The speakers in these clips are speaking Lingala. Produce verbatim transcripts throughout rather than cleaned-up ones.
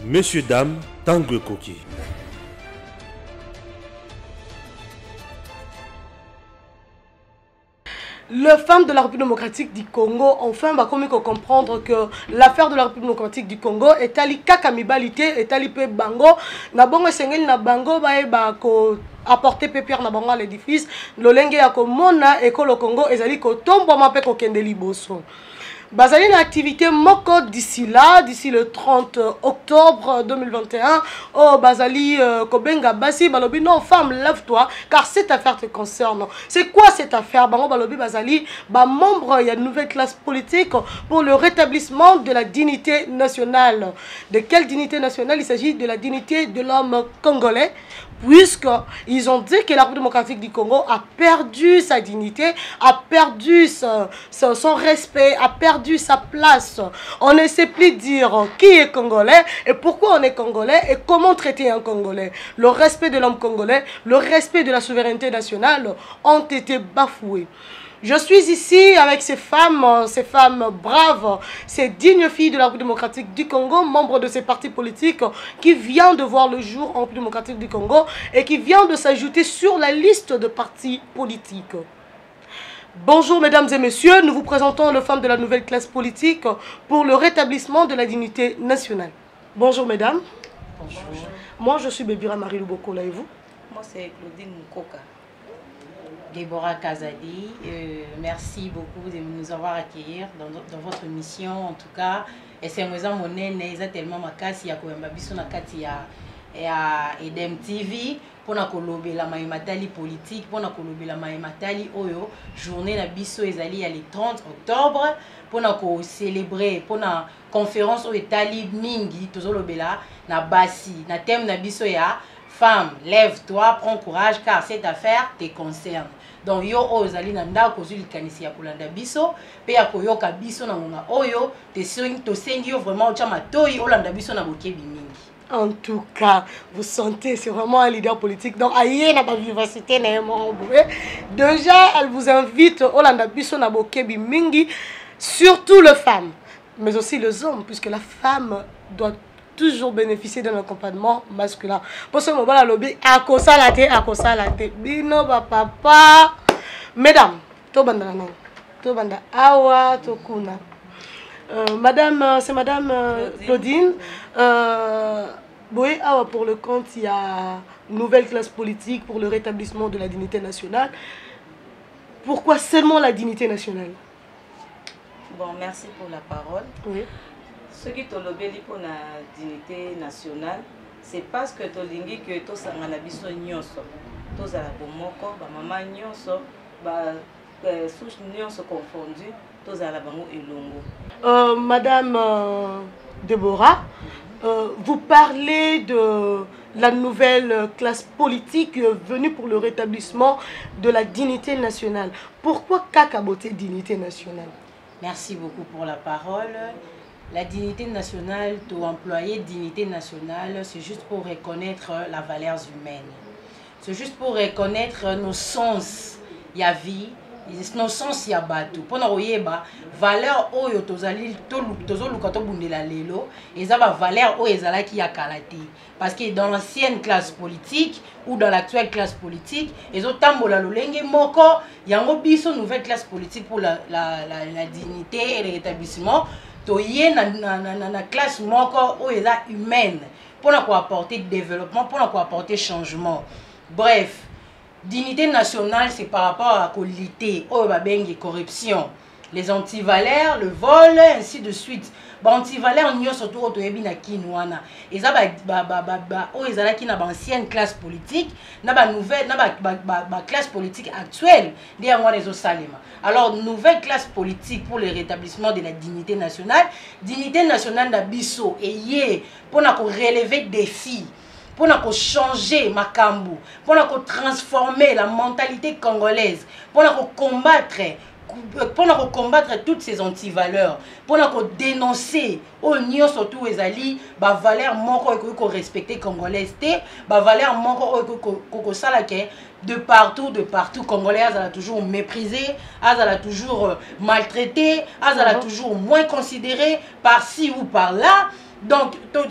Messieurs, dames, Tangue Koki. Les femmes de la République démocratique du Congo, enfin, bah, comme il faut comprendre que l'affaire de la République démocratique du Congo est allée kakamibalité, est allée pe bango, na bongo sengel na bango ba e ba ko apporter pépère na bango à l'édifice, lolenge ya ko mona et que le Congo ezali ko tombo ma pe ko kende liboso. Bazali une activité moko d'ici là, d'ici le trente octobre deux mille vingt et un. Oh, Bazali euh, Kobenga Basi, Balobi, non, femme, lève-toi, car cette affaire te concerne. C'est quoi cette affaire? Bango Balobi Bazali, bah, membre, il y a une nouvelle classe politique pour le rétablissement de la dignité nationale. De quelle dignité nationale? Il s'agit de la dignité de l'homme congolais, puisqu'ils ont dit que la République démocratique du Congo a perdu sa dignité, a perdu son, son, son respect, a perdu sa place. On ne sait plus dire qui est congolais et pourquoi on est congolais et comment traiter un congolais. Le respect de l'homme congolais, le respect de la souveraineté nationale ont été bafoués. Je suis ici avec ces femmes, ces femmes braves, ces dignes filles de la République démocratique du Congo, membres de ces partis politiques qui viennent de voir le jour en République démocratique du Congo et qui viennent de s'ajouter sur la liste de partis politiques. Bonjour mesdames et messieurs, nous vous présentons les femmes de la nouvelle classe politique pour le rétablissement de la dignité nationale. Bonjour mesdames. Bonjour. Moi je suis Bébira Marie Lubokola et vous? Moi c'est Claudine Mukoka. Déborah Kazadi, euh, merci beaucoup de nous avoir accueillis dans, dans votre mission en tout cas. Et c'est moi monene eza tellement makasi ya koyamba biso na kati ya ya Edem T V pour na kolobela mayimatali politique pour na kolobela mayimatali oyo journée na biso ezali ya le trente octobre pour na ko célébrer pour na conférence oyo etali mingi tozolobela na basi na thème na biso ya femme, lève-toi, prends courage car cette affaire te concerne. Donc yo ozali na ndako kozuli kanisi ya kolanda biso pe ya koyoka biso na ngonga oyo te sengi to sengi yo vraiment cha matoi olanda biso na bokebi mingi. En tout cas, vous sentez, c'est vraiment un leader politique. Donc, aïe, n'a pas vivacité, déjà, elle vous invite olanda biso na bokebi mingi, surtout les femmes, mais aussi les hommes, puisque la femme doit toujours bénéficier d'un accompagnement masculin. Pour ce moment, la lobby, à kosa la té, à kosa la té, bino ba papa. Mesdames, to banda non, to banda awa, to kuna. Euh, madame, c'est madame euh, Claudine. Euh, oui, awa pour le compte, il y a une nouvelle classe politique pour le rétablissement de la dignité nationale. Pourquoi seulement la dignité nationale? Bon, merci pour la parole. Oui. Ce qui te lobeli pour la dignité nationale, c'est parce que tu lingi que tu as la biso nyonso, tu as la bomoko, ba maman nyonso, ba souche nyonso confondu, tu as la bango elongo. Euh, Madame euh, Déborah, euh, vous parlez de la nouvelle classe politique venue pour le rétablissement de la dignité nationale. Pourquoi kakaboté dignité nationale? Merci beaucoup pour la parole. La dignité nationale, tout employé dignité nationale, c'est juste pour reconnaître la valeur humaine. C'est juste pour reconnaître nos sens, il y a vie, nos sens, il y a bateau. Pour nous voir valeur oyo tozali tozoluka to bundela lelo, eza ba valeur oyo ezala ki ya kalate. Parce que dans l'ancienne classe politique ou dans l'actuelle classe politique, ezo tambola lolenge moko, yango biso nouvelle classe politique pour la la la, la dignité et le rétablissement. Toye na na na na classe moko o eza humaine pour na ko apporter développement, pour na ko apporter changement. Bref, dignité nationale c'est par rapport à la lutter o ba bengi corruption, les antivaleurs, le vol, ainsi de suite. Ba antivaleurs nyo surtout o toyebi na kinwana. Eza ba ba ba ba, ba o ezala ki na ba ancienne classe politique, na ba nouvelle na ba ba, ba, ba classe politique actuelle, des ngwana ezo salema. Alors, nouvelle classe politique pour le rétablissement de la dignité nationale. Dignité nationale d'Abisso et yé pour nous relever des défis, pour nous changer Makambu, pour nous transformer la mentalité congolaise, pour nous combattre pour combattre toutes ces antivaleurs, pour dénoncer au nion surtout ezali ba valeur moko ko respecter congolais té ba valeur moko ko sala ke de partout de partout congolais a toujours méprisé, a toujours maltraité, a toujours moins considéré par ci ou par là. Donc,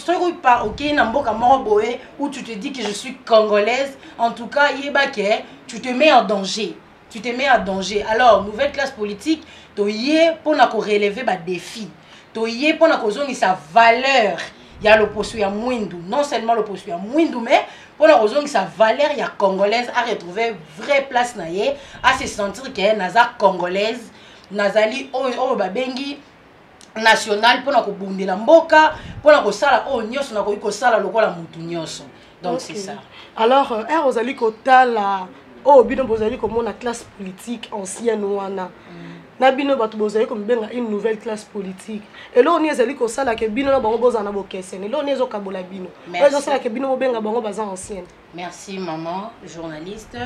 où tu te dis que je suis congolaise, en tout cas, tu te mets en danger. Tu te mets en danger. Alors, nouvelle classe politique, tu es pour relever des défis. Tu es pour sa valeur. Il y a l'opposition, il y a Mwindu. Non seulement l'opposition, il y a Mwindu, mais pour la raison que sa valeur, il y a congolaise, à retrouver vraie place, à se sentir qu'elle est naza congolaise, nazali, oh, babengi. National pour nous bundi la mboka pour nous sala o nyos na ko sala lokola mutu nyos. Donc c'est ça. Alors er ozali ko tala o bino bozali ko mona classe politique ancienne wana. Na bino batu bozali ko benga une nouvelle classe politique. Et là on ezali ko sala ke bino na bango bozana bokesene. Là on ezo kabola bino. Ezo sala ke bino benga bango baza ancienne. Merci maman journaliste.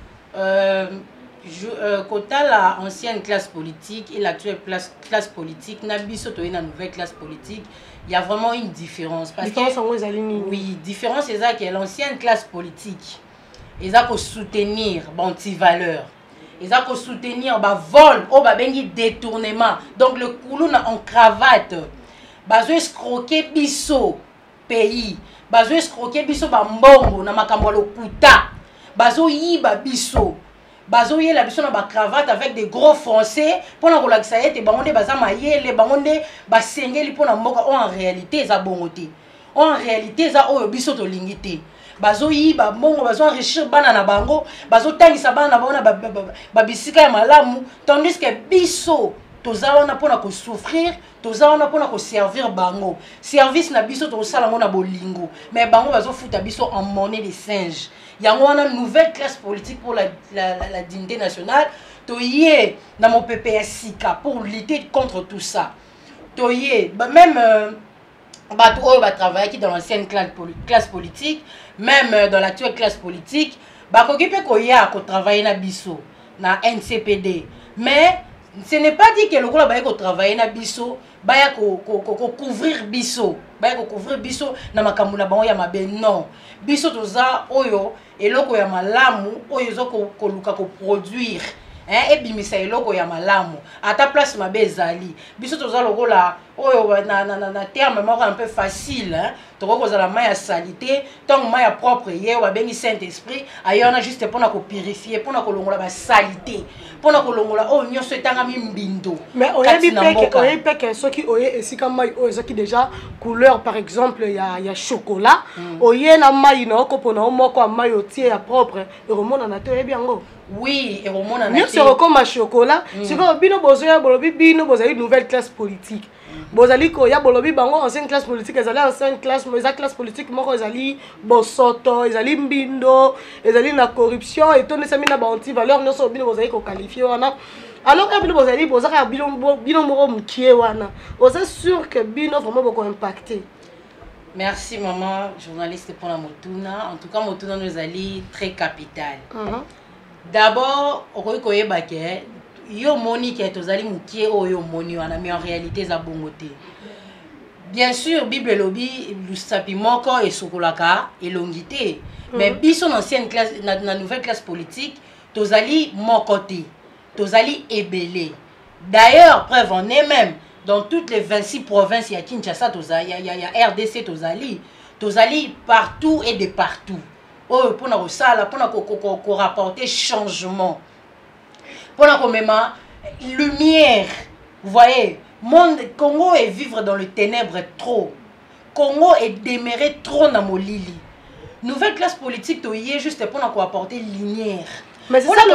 Euh Je, euh, Kota la ancienne classe politique et l'actuelle classe, classe politique, Nabiso to une nouvelle classe politique, il y a vraiment une différence. Parce différence que, oui, différence c'est ça que l'ancienne classe politique, ils ont soutenir anti-valeurs, ils ont soutenir bah vol, oh bah bengi détournement. Donc le koulou en cravate, bah je escroquer biso pays, bah je escroquer biso bah mbongo na makambo lo kuta, bah zo yiba biso. Bazo yé la biso na ba cravate avec des gros français pour na kolak ça yete bangonde baza mayele bangonde ba sengeli pour na mboka en réalité za bongoté en réalité za oyo biso to lingité bazo yi ba mbongo bazo enrichir bana na bango bazo tangisa bana na bona ba bisika ya malamu tandis que biso toza wana pour na ko souffrir toza wana pour na ko servir bango service na biso to sala ngona bolingo mais bango bazo futa biso en monnaie de singe. Il y a une nouvelle classe politique pour la, la, la, la dignité nationale. Toyé dans mon P P S I K pour lutter contre tout ça. Toyé, même euh, bah, bah, travailler dans l'ancienne classe, classe politique, même euh, dans l'actuelle classe politique, bah, qu'on peut travailler dans Bisso, dans N C P D. Mais ce n'est pas dit que le groupe va travailler dans Bisso, va couvrir Bisso, va couvrir Bisso dans ma kamuna ba ya mabe non. Bisso toza oyo eloko ya malamu oyo zo ko luka ko produire. Hein, et bimisa eloko ya malamu à ta place mabe ezali biso toza lokola oyo na na na terme moko un peu facile hein toko kozala mai ya salité tant mai ya propre ye wa bengi Saint Esprit ayona juste pour na ko purifier pour na ko longola ba salité pour na ko longola o nyonso etanga mi mbindo mais oyebi peke oyebi peke soki oye esika mai oyo soki déjà couleur par exemple ya ya chocolat oye na mai na okopona moko mai otie ya propre et remona na to yebi yango. Oui, et au monde en a. C'est comme un chocolat. C'est comme bino bozoya bolobi bino bozali nouvelle classe politique. Bozali ko ya bolobi bango ancienne classe politique, ezali ancienne classe, mais la classe politique moko ezali bosoto, ezali mbindo, ezali na corruption et tout ne sami na ba anti valeur non so bino bozali ko qualifier wana. Alors que bino bozali bozaka bino bino moko mkie wana. On est sûr que bino vraiment beaucoup impacté. Merci maman journaliste pour la Motuna. En tout cas Motuna nous ali très capital. Uh-huh. D'abord, okoye bake yo moni ke tozali mukie oyo moni wana mais en réalité za bongote. Bien sûr Bible lobby lusapi moko et sokolaka et longité mais biso ancienne classe na, na nouvelle classe politique tozali mokote tozali ebelé. D'ailleurs preuve en est même dans toutes les vingt-six provinces il y a Kinshasa tozali il y a, il y a R D C tozali tozali partout et de partout. Oh, pour nous ça pour nous rapporter changement pour nous même lumière vous voyez monde Congo est vivre dans le ténèbre trop Congo est demeuré trop dans molili nouvelle classe politique to y est juste pour nous apporter lumière mais c'est ça le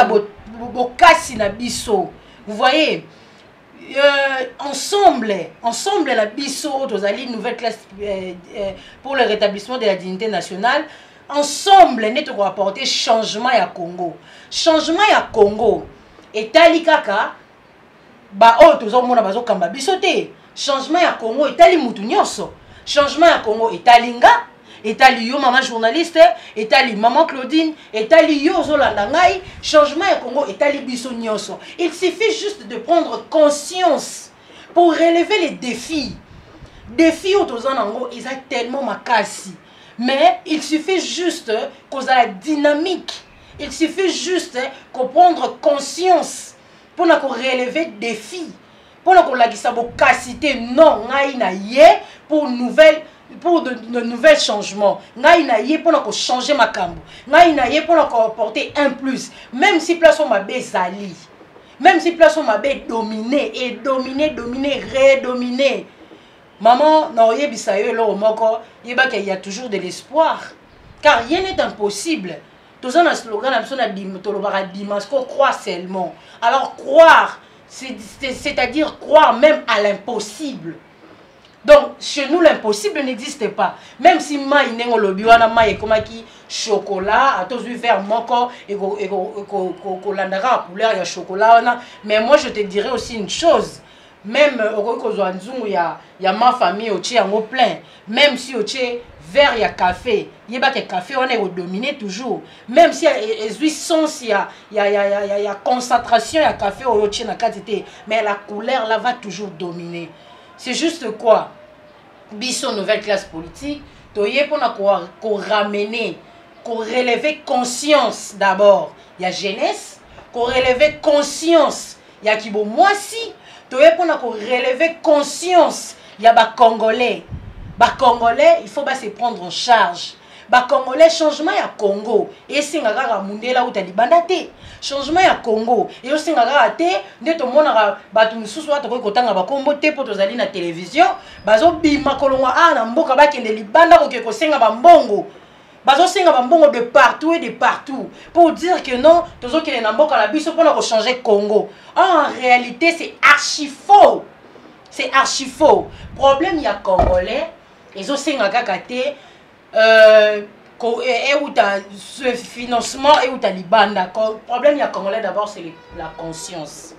problème vous voyez euh, ensemble ensemble la bisso tozali nouvelle classe euh, euh, pour le rétablissement de la dignité nationale. Ensemble, nous devons apporter changement à Congo. Changement à Congo. Et tali kaka, ba oh tous on mona bazo kamba bisoté. Changement à Congo et tali mutu nyonso. Changement à Congo et talinga. etali yo maman journaliste, etali maman Claudine, etali yo Zolanda ngai, changement ya Congo etali biso nyonso. Il suffit juste de prendre conscience pour relever les défis. Défis autour nango, ils ont tellement makasi. Mais il suffit juste qu'on a la dynamique. Il suffit juste qu'on prendre conscience pour nous relever des défis. Pour nous la capacité non ngai na ye pour nouvelle pour de, de nouvelles changements. Ngai na ye pour nous changer ma cambo. Ngai na ye pour nous apporter un plus. Même si place on m'a bezali. Même si place on m'a dominé et dominé dominé redominer. Maman, non, il y a toujours de l'espoir. Car rien n'est impossible. Tout ça, le slogan, qu'on croit seulement. Alors, croire, c'est-à-dire croire même à l'impossible. Donc, chez nous, l'impossible n'existe pas. Même si ma inengo lobi wana ma ekoma ki chocolat, à tous faire moko et ko landara couleur ya chocolat wana, mais moi je te dirais aussi une chose. Même il y a, y a ma famille qui est en plein. Même si il y a verre, il y a café. Il y a café, on est dominé toujours. Même si il y a, y a, y a, y a concentration, il y a café, mais la couleur là va toujours dominer. C'est juste quoi? Bisson nouvelle classe politique, tu y pour ramener, pour relever conscience d'abord. Il y a jeunesse, pour relever conscience. Il y a qui bon moi si. Pour relever conscience, il y a des Congolais. Les Congolais, il faut se prendre en charge. Les Congolais, changement à Congo. Et c'est un là où tu as dit changement à Congo. Et aussi, dès que monde a battu sous soit pour la télévision, bazo bima kolonga a na mboka ba kende libanda ko ke ko senga ba mbongo. Bazo senga ba mbongo de partout et de partout pour dire que non, tozo kende na mboka la biso pour ko changer Congo. En réalité, c'est archi faux. C'est archi faux. Problème il y a Congolais, ils ont senga kakate euh et où tu as ce financement et où tu as libanda. Le problème il y a Congolais d'abord, c'est la conscience.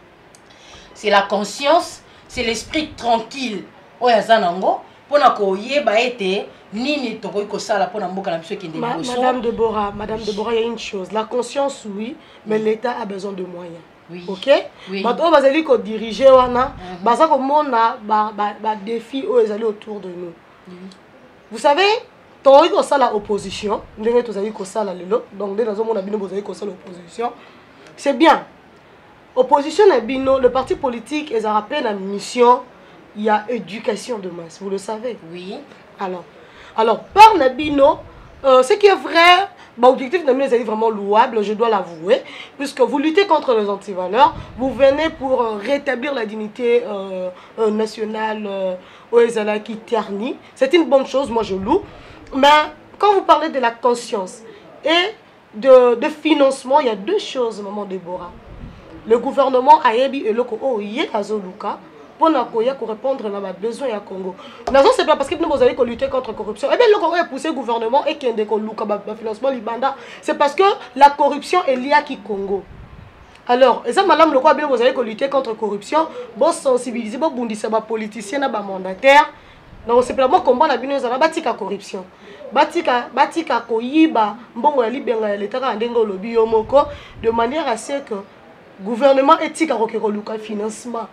C'est la conscience, c'est l'esprit tranquille. Oyazanango pour na ko yeba été nini to ko sala pour na mboka na biso kende boso. Madame Deborah, Madame Deborah, il y a une chose, la conscience oui, mais l'État a besoin de moyens. Oui. OK? Oui. Maintenant bazali ko diriger wana, baza ko mona ba ba défi o ezali autour de nous. Vous savez, tant que ça la opposition, ndenge tozali ko sala lelo, donc dès nazo mona bino bozali ko sala opposition, c'est bien. Opposition na bino, le parti politique est à rappel la mission, il y a éducation de masse, vous le savez. Oui. Alors, alors par Nabino, euh, ce qui est vrai, bah, l'objectif de Nabino est vraiment louable, je dois l'avouer, puisque vous luttez contre les antivaleurs, vous venez pour euh, rétablir la dignité euh, euh, nationale euh, au Ezala qui ternit. C'est une bonne chose, moi je loue. Mais quand vous parlez de la conscience et de, de financement, il y a deux choses, maman Déborah. Le gouvernement a ébi et le ko yé azoluka pour répondre à nos besoins à Congo. C'est pas parce que nous allons lutter contre la corruption. Et bien le Congo a poussé le gouvernement et qu'il y a un financement libanda. C'est parce que la corruption est liée à qui Congo. Alors, et ça, madame, le quoi bien vous allez lutter contre la corruption, vous sensibiliser, vous bondissez les politiciens, les mandataires. Donc c'est vraiment combat la bino za batika corruption. Batika batika koyiba mbongo ya libenga ya l'État ka ndengo lobi yo moko de manière à ce que gouvernement éthique a recueilli le financement.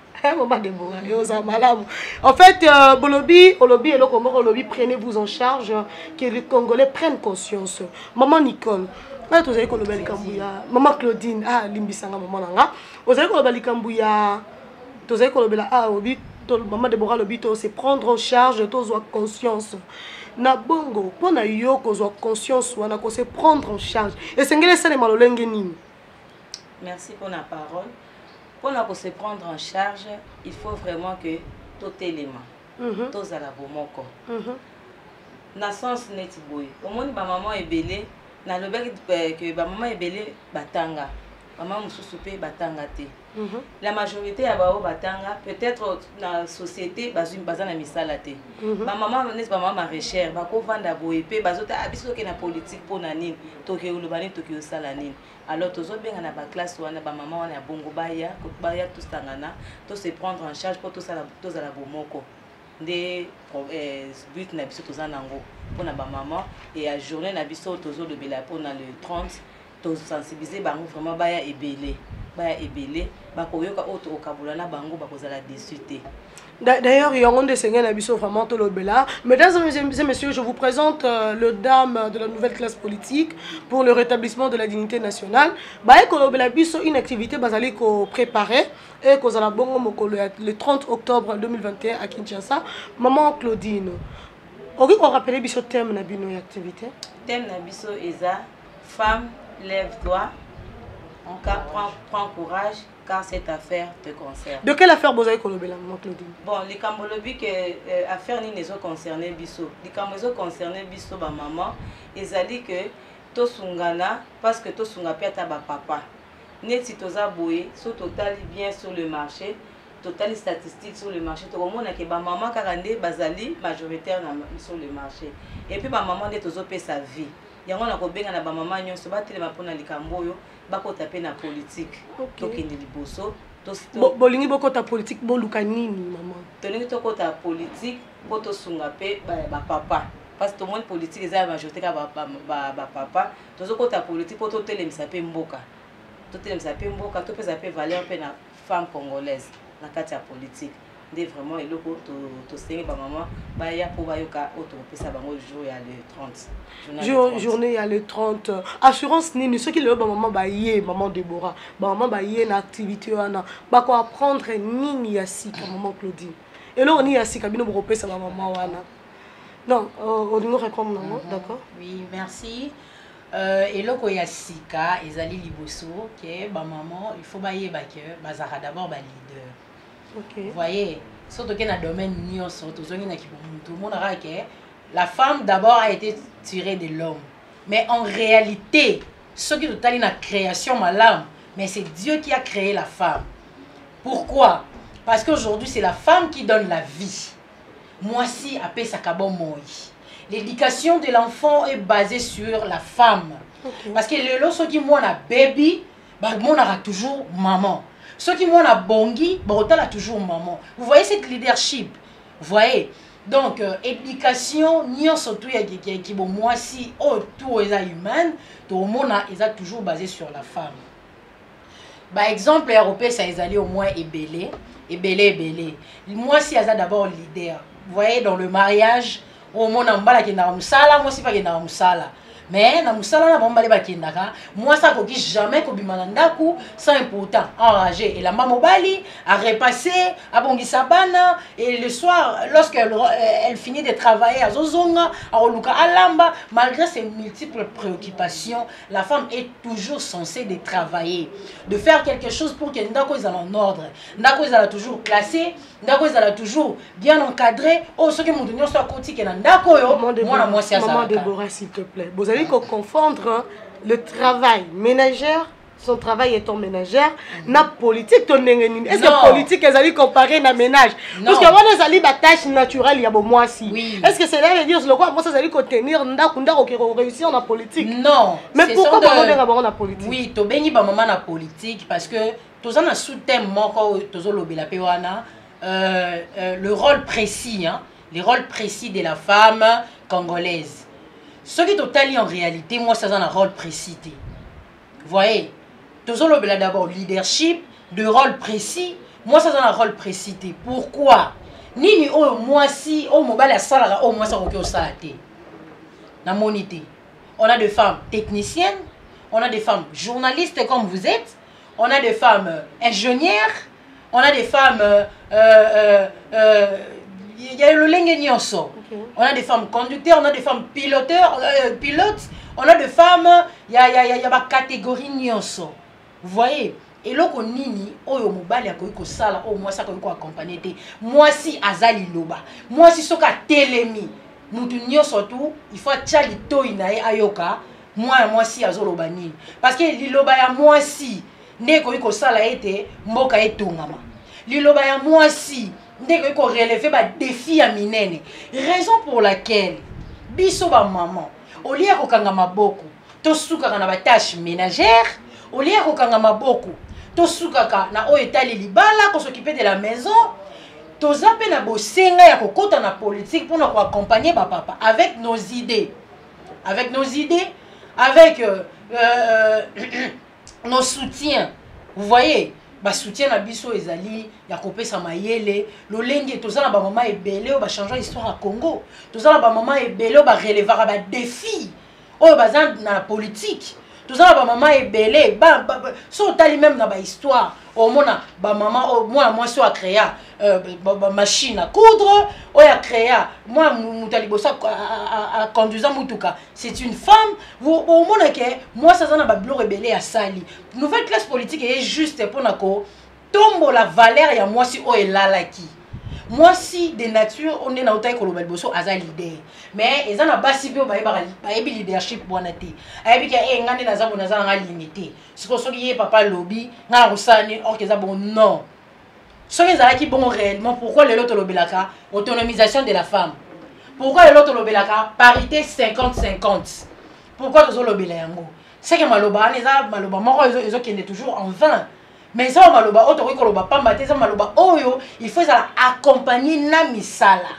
En fait, euh, Bolobi, Olobi et le Comore, Olobi, prenez-vous en charge, que les Congolais prennent conscience. Maman Nicole, vous avez maman Claudine, ah, Limbisanga, maman Nanga, vous avez Kambouya, vous avez ah, Obi, maman Deborah Lobito, c'est prendre en charge, tous ont conscience. Na bongo, pour na yo, qu'on a conscience, on a se prendre en charge. Et c'est ce que malolengeni. Merci pour la parole. Pour nous se prendre en charge, il faut vraiment que tout élément, tout à la bomoko. Na sens neti boy. Au monde ba maman est belé, na le bec que ba maman est belé batanga. Maman mususupe batanga te. La majorité ya bao batanga peut-être na société bazum bazana misala te. Ba maman n'est pas maman maraîchère, ba ko vanda boy pe bazota abiso ke na politique pour na nini, to ke ulubani to ke sala nini. Alors tous autres bien na ba classe wana ba maman wana bongo baya ko baya tout sangana to se prendre en charge pour tout ça tous à la bomoko. nde but na biso toza nango mpona bamama et à journée na biso tozolobela mpona le trente tosensibiliser bango vraiment baya ebele baya ebele bakoyoka oyo tokokabola na bango bakozala déçu te. D'ailleurs, il y a un dessin abisso vraiment tout le bela. Mesdames et messieurs, je vous présente euh, le dame de la nouvelle classe politique pour le rétablissement de la dignité nationale. Bah, et une activité basée qu'on préparait et qu'on a le trente octobre deux mille vingt et un à Kinshasa. Maman Claudine, on peut rappeler biso thème na bino activité. Thème na biso eza femme lève-toi. En cas prends, prends courage. Car cette affaire te concerne. De quelle affaire vous avez colobé, maman Claudine? Bon, les Cambolobi que euh, affaire ni les autres concernés biso. Les Cambolobi concernés biso ba maman, ils a dit que to sungana parce que to sunga piata ba papa. Neti toza boye, so total bien sur le marché, total statistique sur le marché. To mona que ba maman karande bazali majoritaire sur le marché. Et puis ba maman de tozo pe sa vie. Yango na ko benga na ba maman nyonso ba telema pona likamboyo. Bako taper na politique tokende liboso to bolingi boko ta politique bo luka nini maman tolingi toko ta politique po to sunga pe ba papa parce que tout le monde politique eza majorité ka ba ba papa tozo ko ta politique po to telemisa pe mboka to telemisa pe mboka to pesa pe valeur pe na femme congolaise na kati ya politique ndé vraiment eloko to to sengi ba maman ba ya po ba yoka auto pesa bango jour ya le trente jour journée ya le trente assurance nini ce qui le ba maman ba yé maman Déborah ba maman ba yé na activité wana ba ko apprendre nini ya sika maman Claudine et là on y a sika bino bo pesa ba maman wana non on nous répondre non d'accord. Oui, merci. Euh, et là, il y a sika, ezali liboso, que ba maman, il faut bailler ba que bazara d'abord ba leader. Okay. Vous voyez, surtout que dans le domaine tout le monde a que la femme d'abord a été tirée de l'homme. Mais en réalité, ce qui est dans la création, madame, mais c'est Dieu qui a créé la femme. Pourquoi? Parce qu'aujourd'hui, c'est la femme qui donne la vie. Moi, si, après ça, l'éducation de l'enfant est basée sur la femme. Okay. Parce que le ce qui moi, baby, bah, moi, on aura toujours maman. Ceux qui m'ont a bongi, bon, a toujours maman. Vous voyez cette leadership? Vous voyez? Donc, euh, éducation, ni surtout qui bon moi si oh tout est humain, tout le monde est toujours basé sur la femme. Par exemple, européen ça est allé au moins ébélé, ébélé, ébélé. Moi si ça d'abord leader. Vous voyez dans le mariage, au monde en bas qui n'a musala, moi si pas qui n'a musala. Mais na musala na bomba leba kindaka moi ça ko jamais ko bimana ku sans important enragé et la maman mobali a repassé a bongisa bana et le soir lorsqu'elle elle finit de travailler à zozonga à oluka alamba malgré ses multiples préoccupations la femme est toujours censée de travailler de faire quelque chose pour que ndako soit en ordre ndako soit toujours classé ndako soit toujours bien encadré oh ce que mon donnion soit côté que ndako yo moi na moi c'est ça maman Déborah s'il te plaît vous allez qu'on confondre hein, le travail ménagère, son travail étant ménagère, mm -hmm. na politique ton est-ce que politique elle allait comparer na ménage? Non. Parce que moi les allez ba tâche naturelle il y a bon moi si. Oui. Est-ce que c'est là de dire le quoi moi ça allait contenir ndako ndako qui réussir en politique? Non. Mais pourquoi pas on d'abord en politique? Oui, to beni ba maman na politique parce que tous en a sous-thème moko tozo lobela pe wana euh le rôle précis hein, les rôles précis de la femme congolaise. Ce qui est total en réalité, moi, ça a un rôle précis. Vous voyez, toujours d'abord leadership, de rôle précis. Moi, ça a un rôle précis. Pourquoi? Ni oh moi si oh mobile ça oh moi ça ok ça na monité. On a des femmes techniciennes, on a des femmes journalistes comme vous êtes, on a des femmes ingénieures, on a des femmes euh, euh, euh, il y a le lengenyoso. On a des femmes conducteurs, on a des femmes piloteurs, euh, pilotes, on a des femmes, il y a, y a, y a ma catégorie nyonso. Vous voyez? Et là, on nini, oh yo mobile ya koiko sala, oh moi ça koiko accompagner te. Moi si azali loba, moi si soka telemi, mutu nyonso tout, il faut tchali to inae ayoka, moi moi si azoloba nini. Parce que liloba ya moi si, ne koiko sala ete, mboka etongama. Liloba ya moi si, dès qu'on relève ba défi à minene raison pour laquelle biso ba maman au lieu ko kanga maboko to suka na ba tâche ménagère au lieu ko kanga maboko to suka na o etali libala ko s'occuper de la maison toza pe na bosenga ya kokota na politique pour nous accompagner papa avec nos idées avec nos idées avec euh, euh, nos soutiens vous voyez ba soutien na biso ezali ya kopesa mayele lolenge toza na ba mama ebele ba changer histoire à Congo toza na ba mama ebele ba relever ba défi oyo baza na politique toza na ba mama ebele ba, ba, ba so tali même na ba histoire au mona ba mama au moi moi so a créé euh, ba, ba machine à coudre ou a créé moi mutali bossa à conduisant mutuka c'est une femme vous au mona que moi ça na ba blo rebelle à sali nouvelle classe politique est juste pour nako tombo la valeur ya moi si o elalaki moi si de nature on est na otai kolobal bosso aza leader mais eza na basi pe ba ba ebi leadership bwana te ayebi ke e ngane na zambo na za nga limité siko soki ye papa lobby nga rusani or que za bon non soki za ki bon réellement pourquoi le loto lobelaka autonomisation de la femme pourquoi le loto lobelaka parité cinquante cinquante pourquoi tozo lobela yango c'est que maloba neza maloba moko ezo kende toujours en vain. Mais ça maloba auto ko loba pamba te ça maloba oyo il faut ça accompagner na misala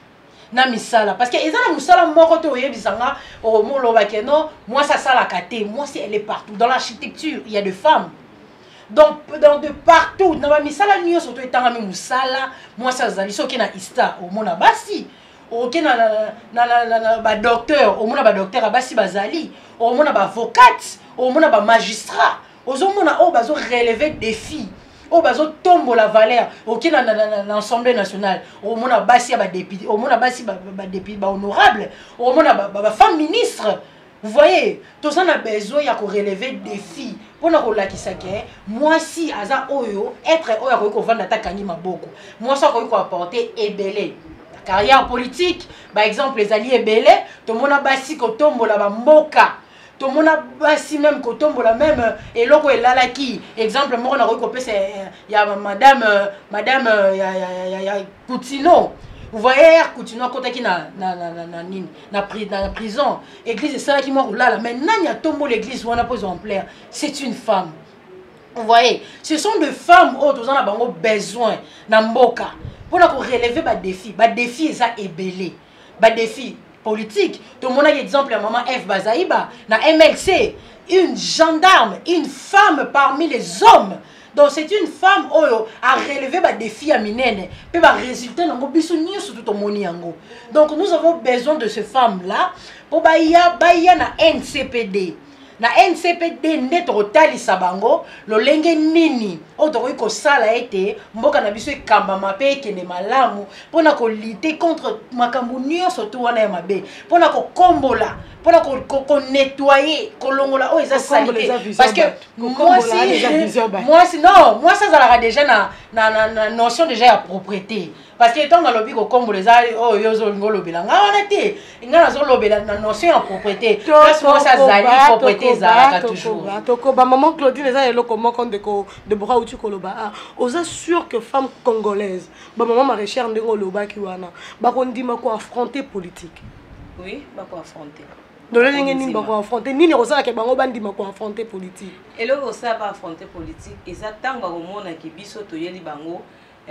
na misala parce que ezana musala moko to yebisanga o mo loba ke non moi ça ça la kate moi si elle est partout dans l'architecture il y a des femmes donc dans de partout na misala nyo surtout etanga mi musala moi ça zali soki na ista o mona basi ok na na na na ba docteur o mona ba docteur basi bazali o mona ba avocate o mona ba magistrat ozomona o bazo relever défi o bazo tombo la valeur ok na na l'Assemblée nationale o mona basi ba député o mona basi ba député ba honorable o mona ba femme ministre vous voyez tout ça na besoin ya ko relever défi pona ko lakisa ke moi si aza oyo être oyo ko vanda takangi maboko moi ça ko apporter ebele carrière politique par exemple les alliés ebele to mona basi ko tombo la ba mboka tout le monde a basi même kotombo la même et loko elala qui exemple moi on a recopé c'est il y a madame madame il y a il y a il y a Coutinho vous voyez Coutinho côté qui na na na na nini na na prison église c'est ça qui moi là maintenant il y a tombo l'église où on a posé en plaire c'est une femme vous voyez ce sont des femmes autres on a bango besoin na mboka pour na ko relever ba défi ba défi ça ebelé ba défi politique. Tout le monde a exemple maman F Bazaïba, na M L C, une gendarme, une femme parmi les hommes. Donc c'est une femme qui a relevé des défis à minene, puis va résulter dans le surtout au moniango. Donc nous avons besoin de ces femmes là pour baya baya na N C P D. Na N C P D nde totali sabango lolenge nini otokoki kosala ete mboka na biso ekamba mape ekende malamu mpona kolite contre makambo nyonso to wana ya mabe mpona kokombola mpona konettoyer kolongola oyo eza salite parce que moi si moi si non moi ça ezalaka déjà na na na notion déjà ya propriété parce que tant lobi kokombola eza oyo ozolinga olobela nga wana te nga nazolobela na notion ya propriété parce moi ça zali propriété toujours. Ba maman Claudine eza eloko moko ndeko de bora uti koloba oza sûr que femme congolaise ba maman maraîchère ndeko loba ki wana ba kondima ko affronter politique. Oui, ba ko affronter. Dole ngeni nini ba ko affronter nini rozala ke bango bandima ko affronter politique. Eloko ça ba affronter politique eza tanga komona ki biso toyeli bango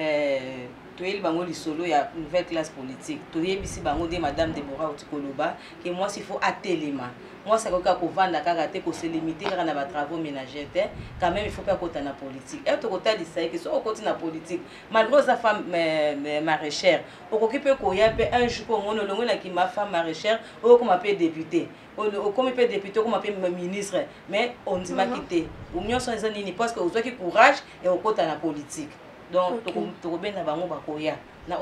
euh toyeli bango lisolo ya nouvelle classe politique toyebisi bango de madame Deborah Utikoloba que moi s'il faut atelema moi ça koka ko vanda kaka te ko se limiter kaka na ba travaux ménagers quand même il faut pas kota na politique et to kota lisai que so koti na politique malgré sa femme maraîchère okokipe ko ya pe un jour ko ngono longo la ki ma femme maraîchère o ko m'appelle député o ko m'appelle député ko m'appelle ministre mais on dit ma quitter ou mieux sans nini parce que vous avez courage et au kota na politique. Donc, tout le monde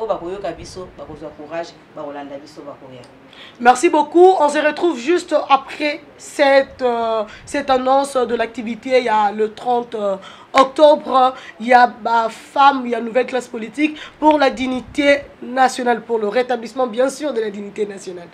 courage, merci beaucoup. On se retrouve juste après cette, euh, cette annonce de l'activité. Il y a le trente octobre, il y a bah, femme, il y a nouvelle classe politique pour la dignité nationale, pour le rétablissement bien sûr de la dignité nationale.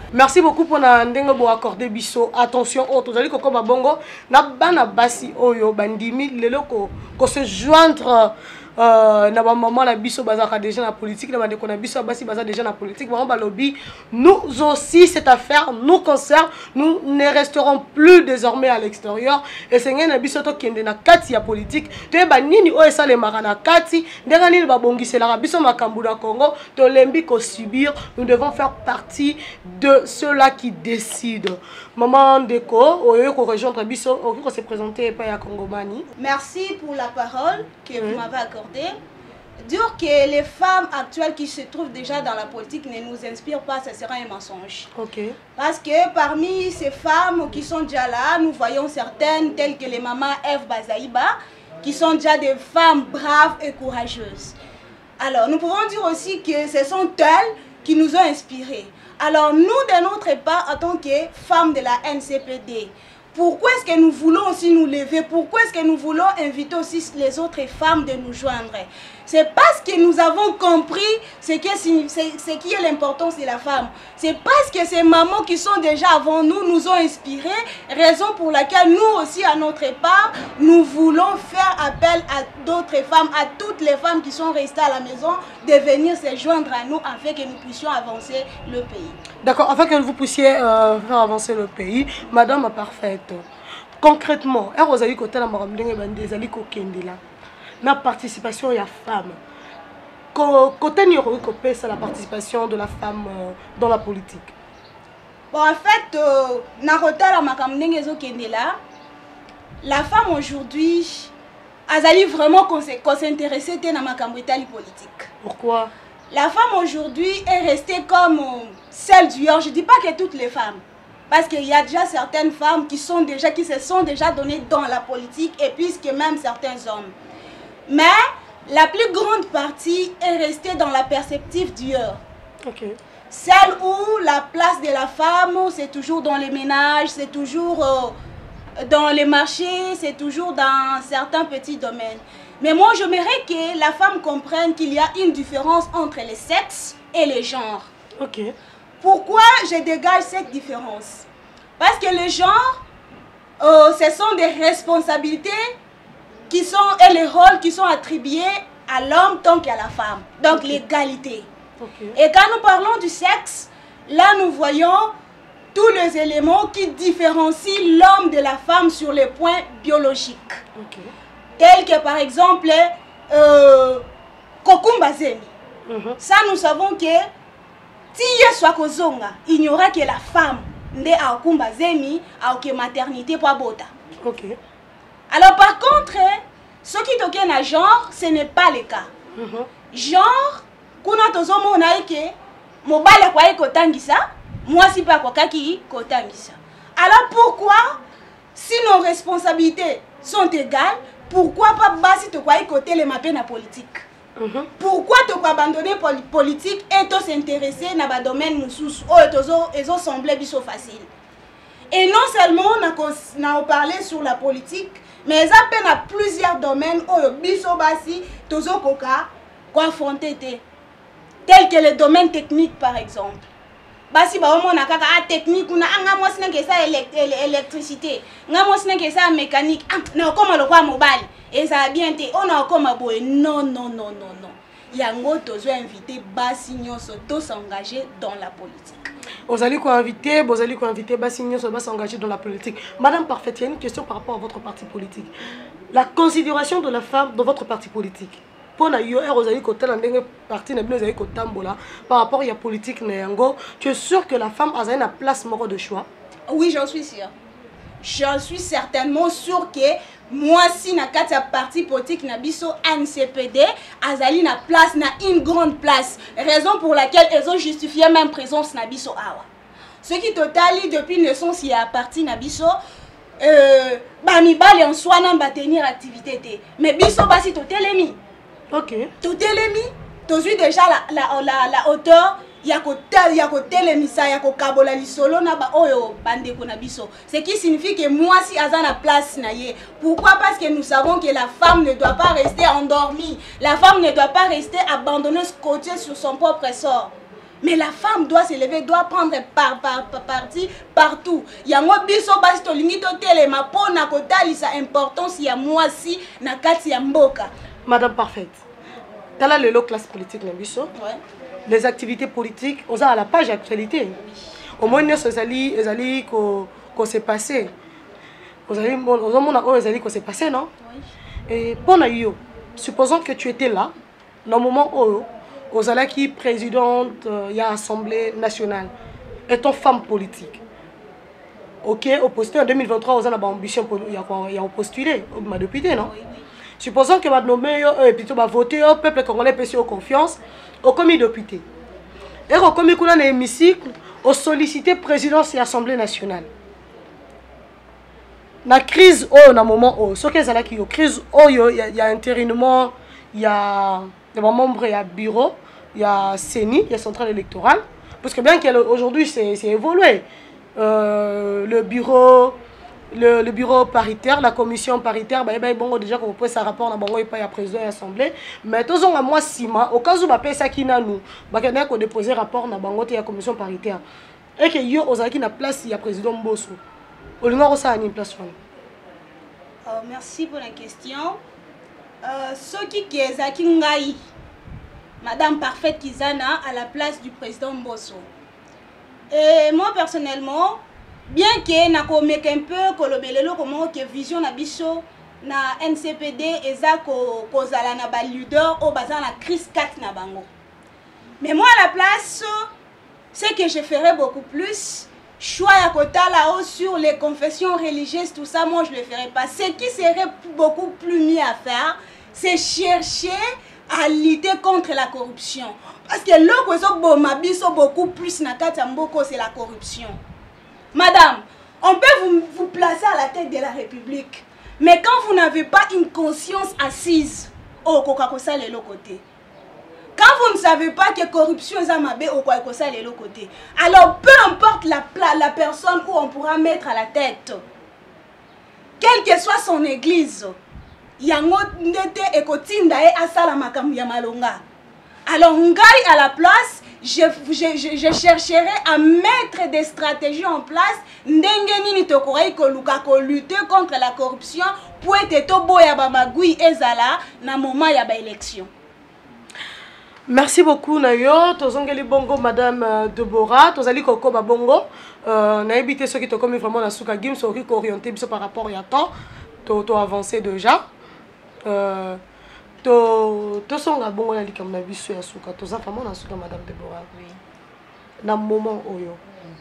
Merci beaucoup pour na ndenge bo accorder biso attention au tozali koko babongo na bana basi oyo bandimi lelo ko ko se joindre euh na ba maman na biso bazaka déjà na politique na bandeko na biso basi baza déjà na politique vraiment balobi nous aussi cette affaire nous concerne, nous ne resterons plus désormais à l'extérieur et c'est ngena biso to kende na kati ya politique te ba nini o esa le marana kati ndenge nini ba bongisela biso makambu na Congo to lembi ko subir. Nous devons faire partie de ceux-là qui décident. Maman Ndeko oyo ko rejoindre biso oyo ko se présenter pa ya Congomani. Merci pour la parole que vous m'avez accordée. Dire que les femmes actuelles qui se trouvent déjà dans la politique ne nous inspirent pas, ce sera un mensonge. Okay. Parce que parmi ces femmes qui sont déjà là, nous voyons certaines telles que les mamans Eve Bazaïba, qui sont déjà des femmes braves et courageuses. Alors, nous pouvons dire aussi que ce sont elles qui nous ont inspirés. Alors, nous, de notre part, en tant que femmes de la N C P D, pourquoi est-ce que nous voulons aussi nous lever? Pourquoi est-ce que nous voulons inviter aussi les autres femmes de nous joindre? C'est parce que nous avons compris ce, que, ce qui est l'importance de la femme. C'est parce que ces mamans qui sont déjà avant nous nous ont inspirés, raison pour laquelle nous aussi, à notre part, nous voulons faire appel à d'autres femmes, à toutes les femmes qui sont restées à la maison, de venir se joindre à nous afin que nous puissions avancer le pays. D'accord, afin que vous puissiez euh, faire avancer le pays, Madame Parfaite, concrètement, la participation de la femme. Côté c'est la participation de la femme euh, dans la politique. Bon, en fait, euh, la femme aujourd'hui, elle a vraiment s'intéresser à la politique. Pourquoi? La femme aujourd'hui est restée comme euh, celle du genre. Je ne dis pas que toutes les femmes. Parce qu'il y a déjà certaines femmes qui, sont déjà, qui se sont déjà données dans la politique et puisque même certains hommes. Mais la plus grande partie est restée dans la perspective du heure. Okay. Celle où la place de la femme, c'est toujours dans les ménages, c'est toujours euh, dans les marchés, c'est toujours dans certains petits domaines. Mais moi, j'aimerais que la femme comprenne qu'il y a une différence entre les sexes et les genres. Okay. Pourquoi je dégage cette différence? Parce que les genres, euh, ce sont des responsabilités qui sont, et les rôles qui sont attribués à l'homme tant qu'à la femme. Donc okay. L'égalité. Okay. Et quand nous parlons du sexe, là nous voyons tous les éléments qui différencient l'homme de la femme sur les points biologiques. Okay. Tels que par exemple, euh, Kokumba Zemi. Mm-hmm. Ça nous savons que si il n'y aura que la femme de Kokumba Zemi à la maternité pour Bota. Okay. Alors par contre, ce qui toquent à genre, ce n'est pas le cas. Mm-hmm. Genre, kuna tozomo naike, mobile kwa kotangisa, moi si pas kwa kaki kotangisa. Alors pourquoi, si nos responsabilités sont égales, pourquoi pas basi to kwa côté les mapé na politique? Mm-hmm. Pourquoi tu peux abandonner la politique et te s'intéresser dans le domaine nous où ils ont semblé biso facile? Et non seulement on a parlé sur la politique, mais ils appellent à plusieurs domaines où biso basi tozo koka confronté tels que les domaines techniques par exemple. Basi ba omo na kaka a technique na anga mosina ke sa électricité, nga mosina ke sa mécanique, na koma lo kwa mobile. Et ça a bien été, on a comme un boy. Non, non, non, non, non. Il y a un autre invité, Bassignon, tous s'engager dans la politique. Vous allez quoi inviter, vous allez quoi inviter, Bassignon, s'engager dans la politique. Madame Parfaite, il y a une question par rapport à votre parti politique. La considération de la femme dans votre parti politique. Pour la yo, vous allez côté dans parti, vous allez côté tambola. Par rapport à la politique, tu es sûr que la femme a une place mort de choix? Oui, j'en suis sûre. J'en suis certainement sûre que moi si na kati ya parti politique na biso N C P D azali na place na une grande place, raison pour laquelle ils ont justifié même présence na biso awa. Ce qui totali depuis naissance y a parti na biso euh ba mibali en soi na ba tenir activité té, mais biso basi totelemi. OK. Totelemi, tozui déjà la la la, la hauteur ya kotel ya kotelemisa ya kokabola lisolo na ba oyo bandeko na biso, ce qui signifie que moi si aza na place na ye. Pourquoi? Parce que nous savons que la femme ne doit pas rester endormie, la femme ne doit pas rester abandonnée, scotchée sur son propre sort. Mais la femme doit s'élever, doit prendre par, par, par parti partout. Il y a moi biso basi to lingi to telema po na kotalisa importance ya mwasi na kati ya mboka. Madame Parfaite, dans la classe politique na biso, Ouais. les activités politiques, on a à la page d'actualité. Au moins nous ezali ezali ko ko s'est passé. Vous allez on ezali ko s'est passé non? Oui. Et pour yo, supposons que tu étais là, dans le moment où Ozala qui présidente il y a Assemblée nationale, étant femme politique. Ok, au postuler en deux mille vingt-trois, Ozala a ambition pour il y a il y a postulé, ma député non. Oui, oui. Supposons que va nommer et plutôt va voter au peuple congolais peut sur confiance au commis député. Et au commis qu'on a dans l'hémicycle, au solliciter présidence et Assemblée nationale. La crise oh na moment oh, ce que Ozala qui yo crise oh il y a, y a intérinement, il y a des membres, il y a bureau, il y a C E N I, il y a centrale électorale. Parce que bien qu'aujourd'hui c'est évolué. Euh, le bureau, le, le bureau paritaire, la commission paritaire, bah, bah, bon, déjà qu'on pose un rapport, on a pas président de l'Assemblée. Mais tous on a moi sima, au cas où on a ça qui n'a nous, bah, qu'on a déposé rapport dans la commission paritaire. Et que yo osaki na place il y a président Mbosso. Au lieu ça a une place. Oh, merci pour la question. Euh, ce qui est Ngai, Madame Parfaite Kizana à la place du président Mbosso. Et moi personnellement, bien que na komeka un peu kolobelelo comment que vision na biso na N C P D eza ko kozala na ba leader au bazar la crise quatre na bango. Mais moi à la place, c'est que je ferais beaucoup plus. Choix à côté là-haut sur les confessions religieuses, tout ça, moi je le ferais pas. Ce qui serait beaucoup plus mieux à faire, c'est chercher à lutter contre la corruption. Parce que là, beaucoup plus na kati mboko, c'est la corruption. Madame, on peut vous, vous placer à la tête de la République, mais quand vous n'avez pas une conscience assise, oh, kokakosa le côté. Quand vous ne savez pas que corruption est amabé au kokakosa le côté, alors peu importe la, la personne où on pourra mettre à la tête, quelle que soit son église, yango ndete ekotinda e asala makambo ya malonga. Alors ngai à la place, je, je, je, je chercherai à mettre des stratégies en place ndenge nini tokorai koluka ko lutter contre la corruption pour être tobo ya ba magui ezala na moment ya ba élection. Merci beaucoup Nayo, tozongeli bongo Madame euh, Deborah, tozali koko ba bongo, euh, na évité ceux qui te comme vraiment na suka game so qui orienté biso par rapport à temps, to to avancé déjà. Euh to to songa bongo na likam na biso ya suka, to za vraiment na suka Madame Deborah. Oui. Na moment oyo.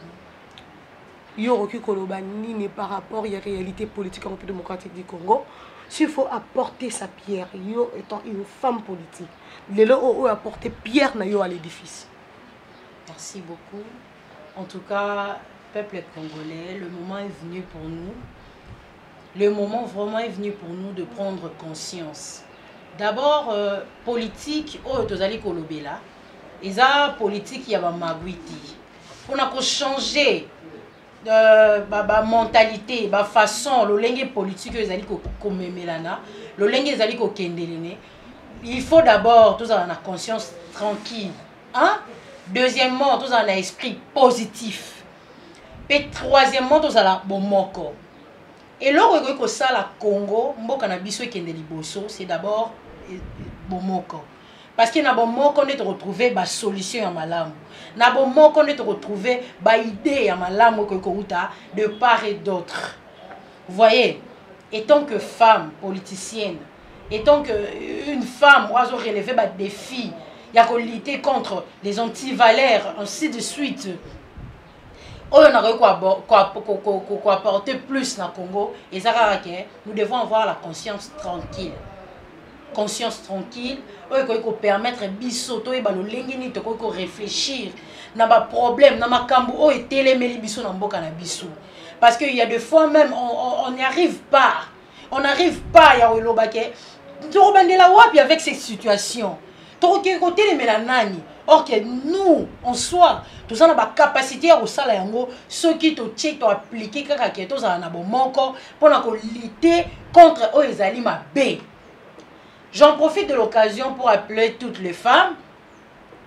Yo roki koloba nini par rapport à la réalité politique en République démocratique du Congo. S'il faut apporter sa pierre, yo étant une femme politique, les lots ont apporté pierre na yo à l'édifice. Merci beaucoup. En tout cas, peuple congolais, le moment est venu pour nous. Le moment vraiment est venu pour nous de prendre conscience. D'abord, euh, politique, oh, tozali kolobela. Eza politique ya ba magwiti. On a changer de ba, ba mentalité, ba façon, le lenge politique ezali ko komemelana, le lenge ezali ko kendelene. Il faut d'abord tous avoir une conscience tranquille, hein? Deuxièmement, tous avoir un esprit positif. Et troisièmement, tous avoir bon moko. Et là où ça la Congo, mboka na biso ekendeli boso, c'est d'abord bon moko. Parce que na bon moko on est retrouver ba solution ya malamu. Na bon moko on est retrouver ba idée ya malamu ko kouta de part et d'autre. Vous voyez, étant que femme politicienne, étant qu'une femme oiseau relever des défis, il y a qu'on lutter contre les antivaleurs, ainsi de suite. On a quoi apporter plus dans le Congo et ça nous devons avoir la conscience tranquille. Conscience tranquille, on peut permettre bisoto et balo lengini to ko réfléchir na ba problème na makambo o etelemeli biso na mboka na biso. Parce qu'il y a des fois même on n'y arrive pas. On n'arrive pas ya olobake. Torobandela wapi avec cette situation. Toroke côté les melanani. Or que nous en soi, tout ça n'a pas capacité à sala yango ceux qui to check to appliquer kaka ke to za na bomoko pour na ko lutter contre o ezali mabe. J'en profite de l'occasion pour appeler toutes les femmes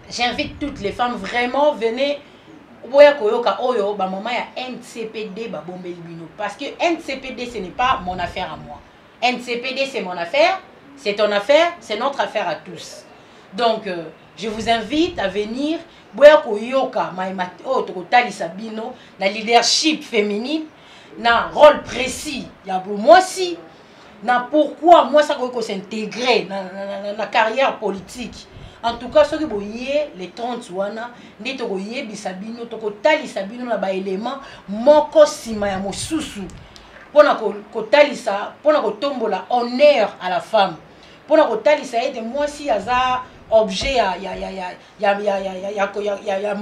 j'invite toutes les femmes, vraiment, venez. Oya koyoka oyo ba maman ya N C P D ba bombeli bino parce que N C P D ce n'est pas mon affaire à moi. N C P D c'est mon affaire, c'est ton affaire, c'est notre affaire à tous. Donc euh, je vous invite à venir boya koyoka maima o to kotalisa bino na leadership féminine na rôle précis ya moi si na pourquoi moi ça ko s'intégrer na, na, na, na carrière politique. En tout cas, ce que vous voyez, les trente wana, vous voyez, bisabino, toko tali sabino na ba élément, moko sima ya mosusu. Pona ko tali sa, pona ko tombola honneur à la femme. Pona ko tali sa ete moi si aza objet ya ya ya ya ya ya ya ya ya ya ya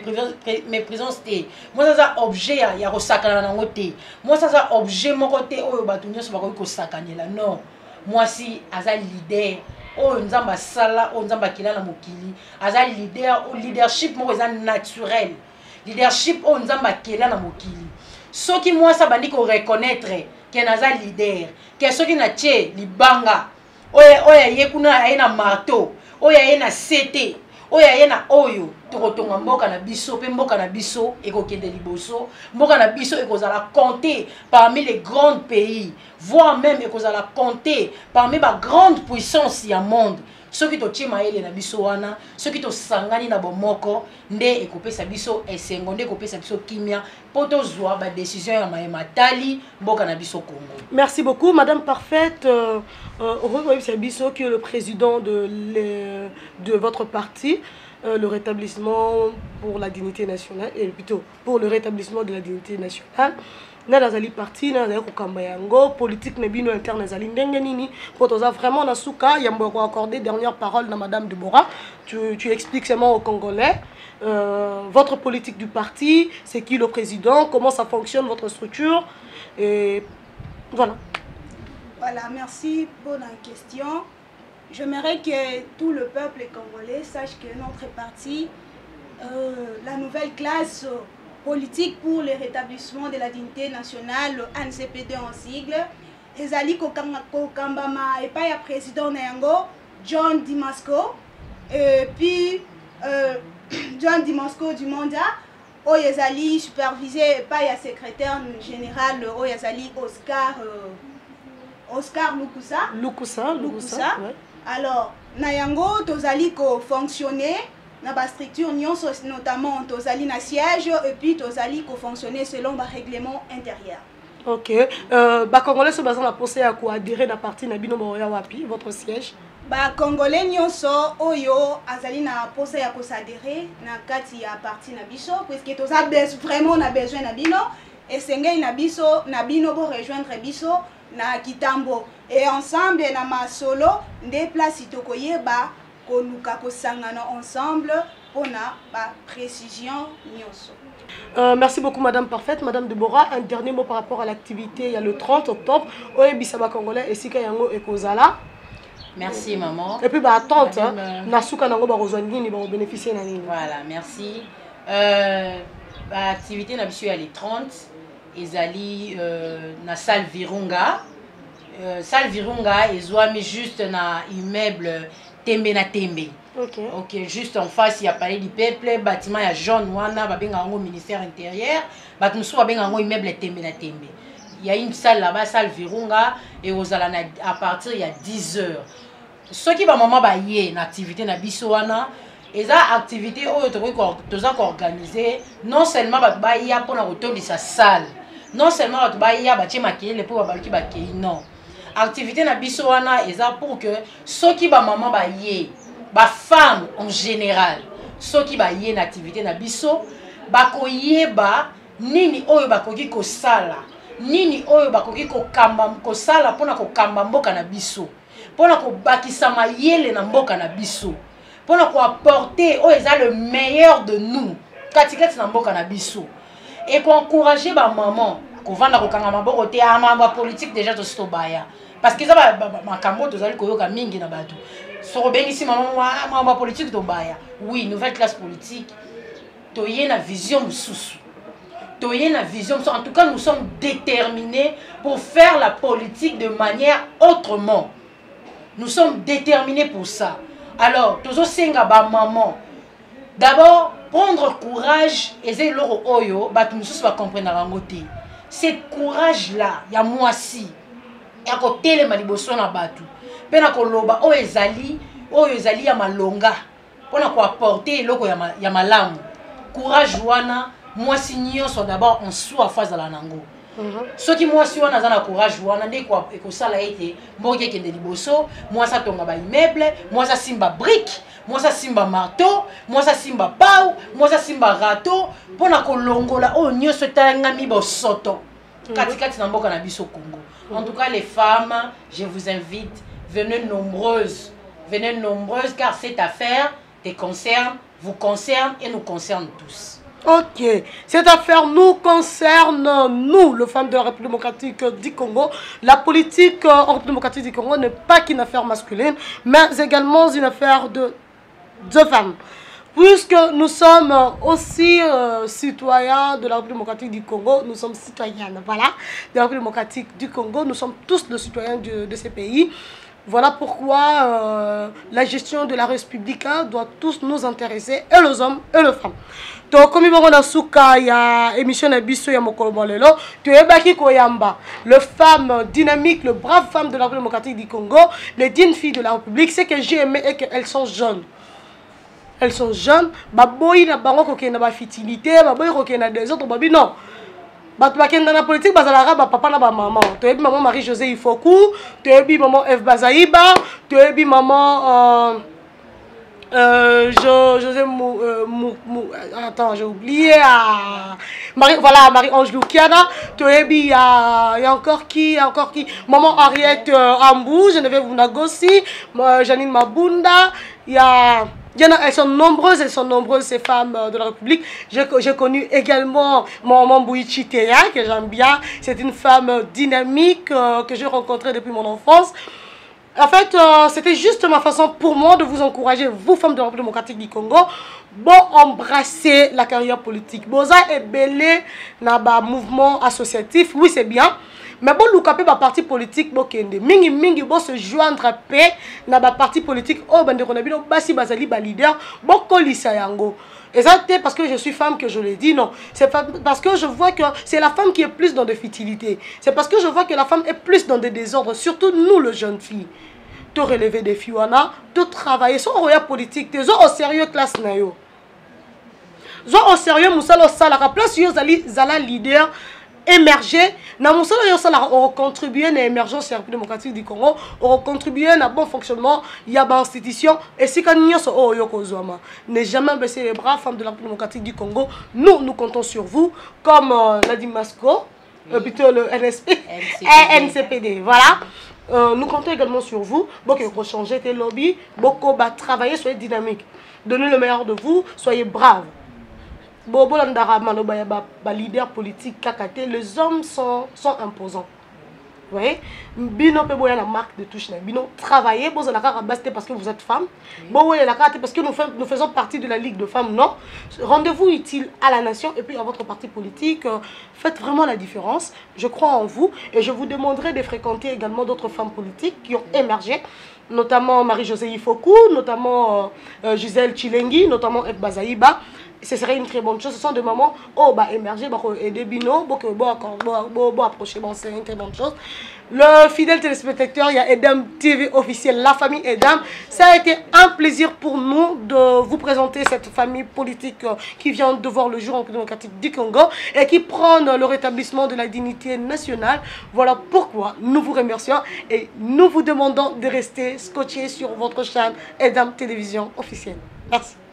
mes présences te. Moi ça ça objet ya ya ko sakana na ngote. Moi ça ça objet moko te oyo batu nyoso ba ko sakanela. Non. Moi si aza leader. Oh nzamba sala oh nzamba kilala mokili aza leader ou leadership mo eza naturel leadership oh nzamba kilala mokili soki moi ça bandi ko reconnaître que naza leader que soki na tche libanga oya oya yekuna ayena marteau oya ayena cete oya ayena oyo tokotonga mboka na biso pe mboka na biso ekokende liboso mboka na biso ekozala compter parmi les grands pays voire même ekozala compter parmi ba grande puissance ya monde soki to tima ele na biso wana soki to sangani na bomoko nde ekopesa biso esengo nde ekopesa biso kimia poto zwa ba décision ya maema tali mboka na biso Congo. Merci beaucoup Madame Parfaite. euh, euh, c'est biso qui est le président de les, de votre parti. Euh, le rétablissement pour la dignité nationale et plutôt pour le rétablissement de la dignité nationale. Na nazali parti na nazali kokamba yango politique na bino interne nazali ndenge nini pour toza vraiment na suka yambo ko accorder dernière parole na Madame Deborah. Tu tu expliques seulement aux Congolais euh, votre politique du parti, c'est qui le président, comment ça fonctionne votre structure et voilà. Voilà, merci pour la question. J'aimerais que tout le peuple congolais sache que notre parti, euh, la nouvelle classe politique pour le rétablissement de la dignité nationale, le N C P D en sigle, ezali kokambama et pas ya président Nayango, John Dimasco, et puis euh, John Dimasco du Monda, Oyezali supervisé et pas ya secrétaire général, Oyezali Oscar, euh, Oscar Lukusa. Lukusa, Lukusa, Lukusa. Ouais. Alors, Nayango, tozali ko fonctionner na ba structure nyonso notamment tozali na siège et puis tozali ko fonctionner selon ba règlement intérieur. OK. Euh ba congolais so bazana pensé à quoi adhérer na parti na bino boya wapi votre siège? Ba congolais nyonso oyo azali na pensé à ko s'adhérer na kati ya parti na biso puisque toza vraiment na besoin na bino et sengei na biso na bino bo rejoindre biso na Kitambo et ensemble na masolo nde place tokoyeba koluka kosangana ensemble pona ba précision nyonso. Euh, merci beaucoup Madame Parfaite. Madame Deborah, un dernier mot par rapport à l'activité. Il y a le trente octobre oye bisaba congolais et sika yango ekozala. Merci maman. Et puis bah attente na suka nango ba rejoindre ni ba bénéficier na nini. Voilà, merci. Euh ba activité na biso ya les trente ezali euh, na salle Virunga. Euh, salle Virunga ezwami juste na immeuble Tembe na Tembe. OK. OK, juste en face il y a palais du peuple, bâtiment ya jaune wana ba benga ngo ministère intérieur, ba musu ba benga ngo immeuble Tembe na Tembe. Il y a une salle là-bas, salle Virunga et aux ala à partir il y a dix heures. Ce qui va maman ba yé na activité na biso wana eza activité oyo to ko toza ko organiser non seulement ba ba ya pona retourner sa salle. Non seulement ba ba ya ba tchema kele pour ba ki ba ki non. Activité na biso wana eza pour que ceux qui ba maman ba yé ba femme en général ceux qui ba yé na activité na biso ba ko yeba nini oyo ba koki ko sala nini oyo ba koki ko kamba ko sala pona ko kamba mboka na biso pona ko bakisa mayele na mboka na biso pona ko apporter oyo eza le meilleur de nous katikati na mboka na biso et ko encourager ba maman ko vanda ko kanga maboko te ama politique déjà to stobaya parce que ça ba makambo to zali koyoka mingi na bato so bengisi maman wa ma politique to baya oui nouvelle classe politique to yena vision mususu to yena vision en tout cas nous sommes déterminés pour faire la politique de manière autrement. Nous sommes déterminés pour ça. Alors, tozo senga ba maman D'abord, prendre courage, et c'est l'oro oyo, bah tout nous va comprendre à côté. C'est courage là, il y a moi si, et à côté les maliboso na batu. Pena koloba o ezali, o ezali ya malonga. Pona ko apporter loko ya ma, ya malamu. Courage wana, moi si nyonso d'abord en soi face à la nango. Ce qui moi si wana zana courage wana ndé ko ko sala été, mboke kende liboso, moi ça tonga ba immeuble, moi ça simba brique. Moi ça simba marteau, moi ça simba pau, moi ça simba râteau, pour na kolongola oh nyonso tanga mi bo soto. Katikati na mboka na biso Congo. En tout cas les femmes, je vous invite, venez nombreuses, venez nombreuses car cette affaire te concerne, vous concerne et nous concerne tous. Ok, cette affaire nous concerne, nous, les femmes de la République démocratique du Congo. La politique en République démocratique du Congo n'est pas qu'une affaire masculine, mais également une affaire de deux femmes. Puisque nous sommes aussi euh, citoyens de la République démocratique du Congo, nous sommes citoyennes, voilà, de la République démocratique du Congo, nous sommes tous les citoyens de, de ces pays. Voilà pourquoi euh, la gestion de la République hein, doit tous nous intéresser, et les hommes et les femmes. Donc, comme il y a une émission de Bisso ya mokolo bolelo, tu es baki koyamba, le femme dynamique, le brave femme de la République démocratique du Congo, les dignes filles de la République, c'est que j'ai aimé et qu'elles sont jeunes. Elles sont jeunes, baboy na bango koke na ba fertilité, baboy koke na des autres, babi non. Bato bakenda na politique bazalaka ba papa na ba maman. Tu es maman Marie-Josée Ifoku, tu es maman F Bazaïba, tu es maman euh Euh, je, José Mou, euh, Mou, Mou, attends, j'ai oublié. Ah, Marie, voilà, Marie-Ange Loukiana. Il y a, y a encore qui, y a encore qui. Maman Henriette euh, Ambou, Geneviève Vunagossi, euh, Janine Mabunda. Il y a, y en a, elles sont nombreuses, elles sont nombreuses ces femmes euh, de la République. J'ai connu également Maman Bouichi Théa, que j'aime bien. C'est une femme dynamique euh, que j'ai rencontrée depuis mon enfance. En fait, euh, c'était juste ma façon pour moi de vous encourager, vous, femmes de la République démocratique du Congo, bon, embrasser la carrière politique. Boza est belé dans le mouvement associatif, oui, c'est bien. Mais bon, nous capé parti politique, bon, kende. Mingi mingi, bon, se joindre à paix dans le parti politique. Oh, ben, on a vu, basi bazali, ba leader, bon, kolisa yango. Et ça, c'est parce que je suis femme que je l'ai dit, non. C'est parce que je vois que c'est la femme qui est plus dans des futilités. C'est parce que je vois que la femme est plus dans des désordres, surtout nous, les jeunes filles. De relever des filles, de travailler, sans royal politique, de au sérieux classe nayo. Zo au sérieux, moussalo sala, la place yo zali zala leader émerger, na moussalo yo sala on contribuer à l'émergence de la République démocratique du Congo, on contribuer à bon fonctionnement, il y a ba institution et si quand nous so o yo kozoma, ne jamais baisser les bras, femmes de la République démocratique du Congo. Nous nous comptons sur vous comme euh, l'a dit Masco, euh, plutôt le N S P, N C P D, voilà. Euh, nous comptons également sur vous. Beaucoup pour changer tes lobbies, beaucoup bah, travailler, soyez dynamique. Donnez le meilleur de vous, soyez braves. Bobo Landara Mano ba leader politique kakate, les hommes sont, sont imposants. Vous voyez? Bino pe boya la marque de touche. Bino travaillez, bon la carte basté parce que vous êtes femme. Bon la carte parce que nous, nous faisons partie de la Ligue de femmes, non. Rendez-vous utile à la nation et puis à votre parti politique. Faites vraiment la différence. Je crois en vous et je vous demanderai de fréquenter également d'autres femmes politiques qui ont émergé, notamment Marie-Josée Ifoku, notamment euh, Gisèle Chilengi, notamment F Bazaïba. Ce serait une très bonne chose. Ce sont des moments oh bah émerger, bah aider Bino, bah que bon bon bon approcher, bon c'est une très bonne chose. Le fidèle téléspectateur, il y a Edam T V officiel, la famille Edam. Ça a été un plaisir pour nous de vous présenter cette famille politique qui vient de voir le jour en République démocratique du Congo et qui prend le rétablissement de la dignité nationale. Voilà pourquoi nous vous remercions et nous vous demandons de rester scotchés sur votre chaîne Edam Télévision officielle. Merci.